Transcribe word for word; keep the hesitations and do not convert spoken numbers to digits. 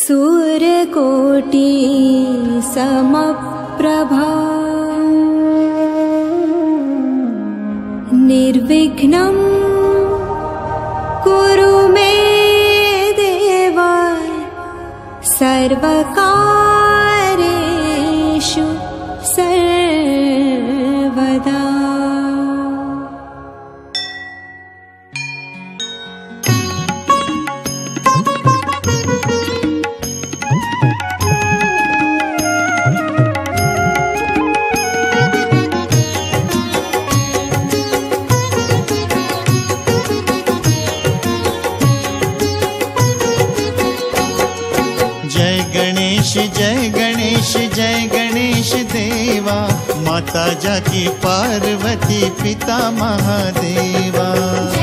सूर्यकोटि समप्रभा निर्विघ्नं कुरु मे देव सर्वकार्येषु सर्वदा। जय गणेश जय गणेश देवा, माता जाकी पार्वती पिता महादेवा।